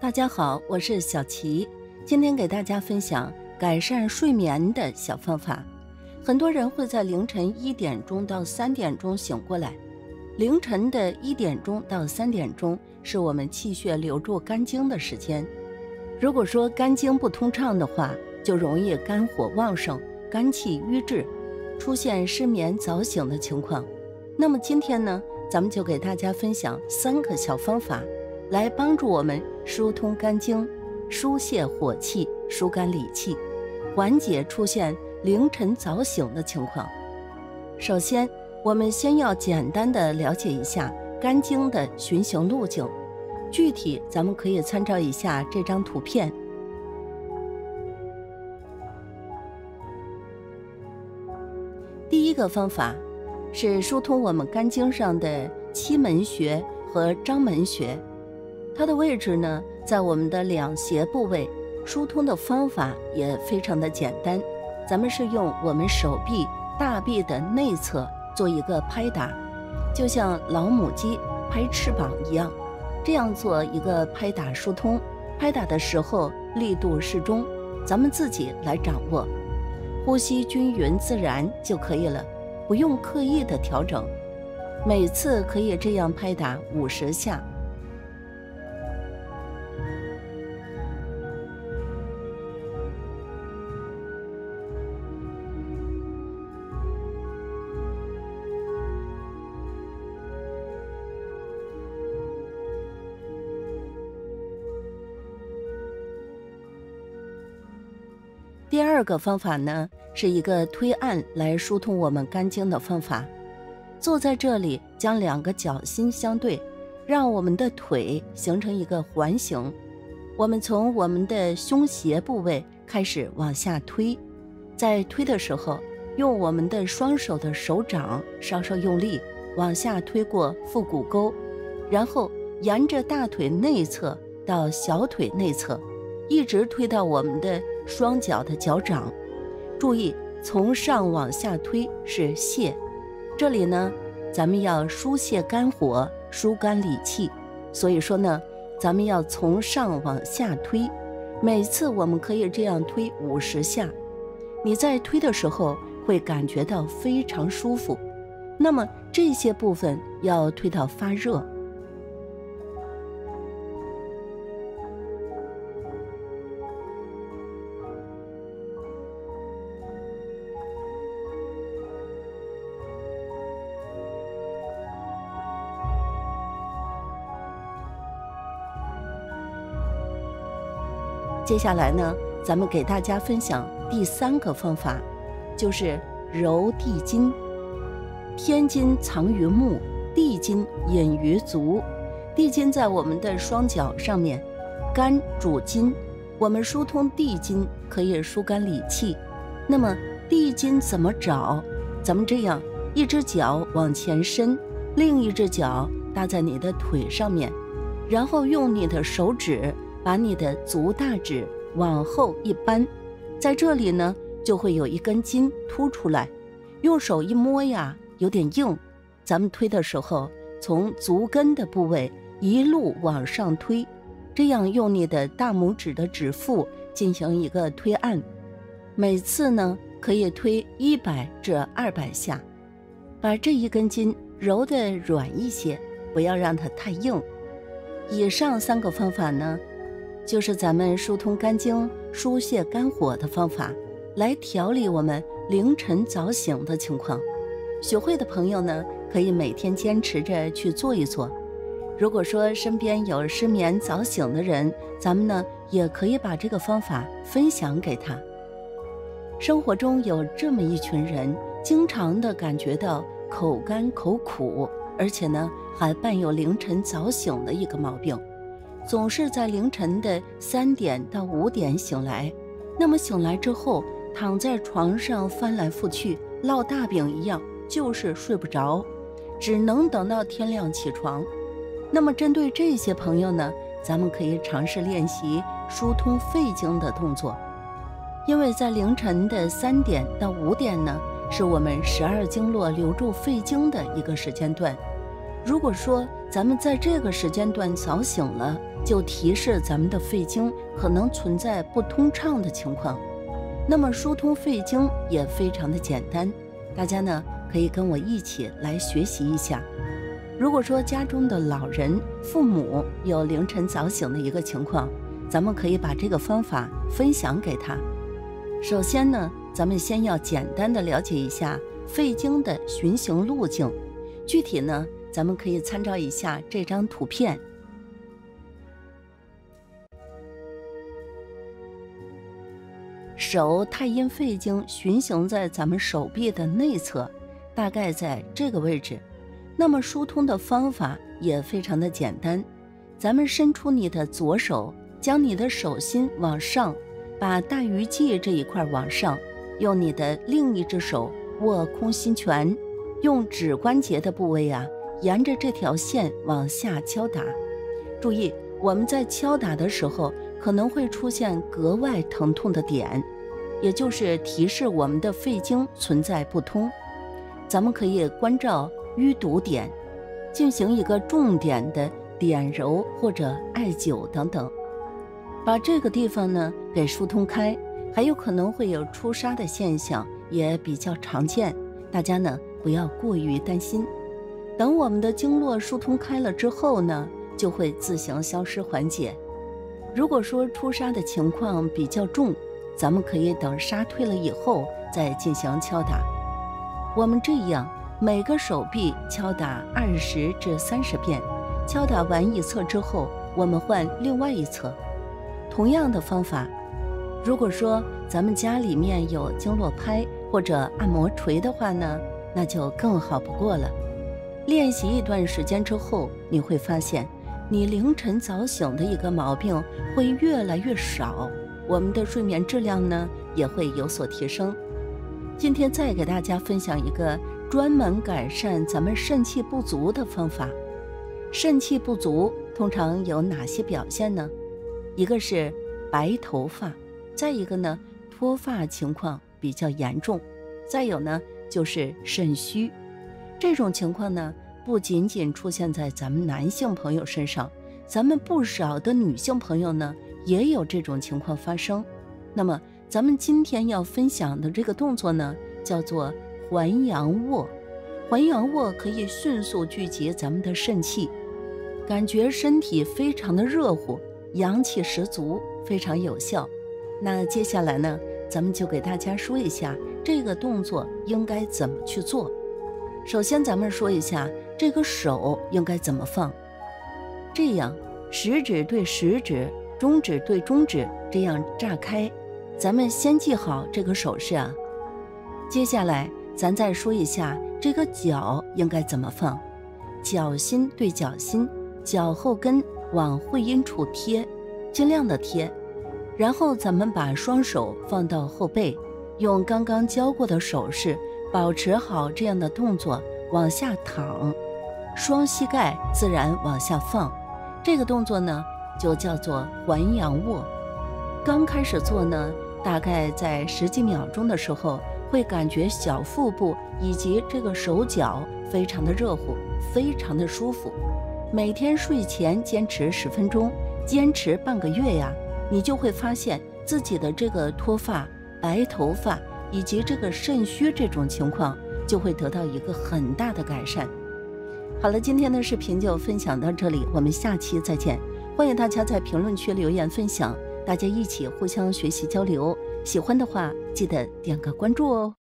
大家好，我是小琪，今天给大家分享改善睡眠的小方法。很多人会在凌晨1点钟到3点钟醒过来，凌晨的1点钟到3点钟是我们气血流注肝经的时间。如果说肝经不通畅的话，就容易肝火旺盛，肝气瘀滞，出现失眠早醒的情况。那么今天呢，咱们就给大家分享3个小方法，来帮助我们疏通肝经，疏泄火气，疏肝理气，缓解出现凌晨早醒的情况。首先，我们先要简单的了解一下肝经的循行路径，具体咱们可以参照一下这张图片。第一个方法是疏通我们肝经上的期门穴和章门穴，它的位置呢在我们的两胁部位，疏通的方法也非常的简单，咱们是用我们手臂大臂的内侧做一个拍打，就像老母鸡拍翅膀一样，这样做一个拍打疏通。拍打的时候力度适中，咱们自己来掌握，呼吸均匀自然就可以了，不用刻意的调整。每次可以这样拍打50下。第二个方法呢，是一个推按来疏通我们肝经的方法。坐在这里，将2个脚心相对，让我们的腿形成一个环形。我们从我们的胸胁部位开始往下推，在推的时候，用我们的双手的手掌稍稍用力，往下推过腹股沟，然后沿着大腿内侧到小腿内侧，一直推到我们的双脚的脚掌。注意，从上往下推是泄，这里呢咱们要疏泄肝火，疏肝理气，所以说呢咱们要从上往下推，每次我们可以这样推50下。你在推的时候会感觉到非常舒服，那么这些部分要推到发热。接下来呢，咱们给大家分享第3个方法，就是揉地筋。天筋藏于目，地筋隐于足。地筋在我们的双脚上面，肝主筋，我们疏通地筋可以疏肝理气。那么地筋怎么找？咱们这样，一只脚往前伸，另一只脚搭在你的腿上面，然后用你的手指把你的足大指往后一扳，在这里呢就会有一根筋凸出来，用手一摸呀，有点硬，咱们推的时候从足跟的部位一路往上推，这样用你的大拇指的指腹进行一个推按，每次呢可以推100至200下，把这一根筋揉得软一些，不要让它太硬。以上3个方法呢，就是咱们疏通肝经、疏泄肝火的方法，来调理我们凌晨早醒的情况。学会的朋友呢，可以每天坚持着去做一做。如果说身边有失眠早醒的人，咱们呢也可以把这个方法分享给他。生活中有这么一群人，经常的感觉到口干口苦，而且呢还伴有凌晨早醒的一个毛病，总是在凌晨的3点到5点醒来，那么醒来之后躺在床上翻来覆去，烙大饼一样，就是睡不着，只能等到天亮起床。那么针对这些朋友呢，咱们可以尝试练习疏通肺经的动作，因为在凌晨的3点到5点呢，是我们12经络流注肺经的一个时间段。 如果说咱们在这个时间段早醒了，就提示咱们的肺经可能存在不通畅的情况。那么疏通肺经也非常的简单，大家呢可以跟我一起来学习一下。如果说家中的老人、父母有凌晨早醒的一个情况，咱们可以把这个方法分享给他。首先呢，咱们先要简单的了解一下肺经的循行路径，具体呢，咱们可以参照一下这张图片。手太阴肺经循行在咱们手臂的内侧，大概在这个位置。那么疏通的方法也非常的简单，咱们伸出你的左手，将你的手心往上，把大鱼际这一块往上，用你的另一只手握空心拳，用指关节的部位沿着这条线往下敲打。注意，我们在敲打的时候可能会出现格外疼痛的点，也就是提示我们的肺经存在不通。咱们可以关照淤堵点，进行一个重点的点揉或者艾灸等等，把这个地方呢给疏通开。还有可能会有出痧的现象，也比较常见，大家呢不要过于担心。等我们的经络疏通开了之后呢，就会自行消失缓解。如果说出痧的情况比较重，咱们可以等痧退了以后再进行敲打。我们这样每个手臂敲打20至30遍，敲打完一侧之后，我们换另外一侧。同样的方法，如果说咱们家里面有经络拍或者按摩锤的话呢，那就更好不过了。练习一段时间之后，你会发现你凌晨早醒的一个毛病会越来越少，我们的睡眠质量呢也会有所提升。今天再给大家分享一个专门改善咱们肾气不足的方法。肾气不足通常有哪些表现呢？一个是白头发，再一个呢脱发情况比较严重，再有呢就是肾虚。这种情况呢不仅仅出现在咱们男性朋友身上，咱们不少的女性朋友呢也有这种情况发生。那么咱们今天要分享的这个动作呢叫做还阳卧。还阳卧可以迅速聚集咱们的肾气，感觉身体非常的热乎，阳气十足，非常有效。那接下来呢，咱们就给大家说一下这个动作应该怎么去做。首先咱们说一下这个手应该怎么放，这样食指对食指，中指对中指，这样炸开。咱们先记好这个手势接下来咱再说一下这个脚应该怎么放，脚心对脚心，脚后跟往会阴处贴，尽量的贴。然后咱们把双手放到后背，用刚刚教过的手势保持好这样的动作，往下躺，双膝盖自然往下放。这个动作呢就叫做还阳卧。刚开始做呢，大概在10几秒钟的时候，会感觉小腹部以及这个手脚非常的热乎，非常的舒服。每天睡前坚持10分钟，坚持半个月你就会发现自己的这个脱发、白头发以及这个肾虚这种情况就会得到一个很大的改善。好了，今天的视频就分享到这里，我们下期再见。欢迎大家在评论区留言分享，大家一起互相学习交流。喜欢的话记得点个关注哦。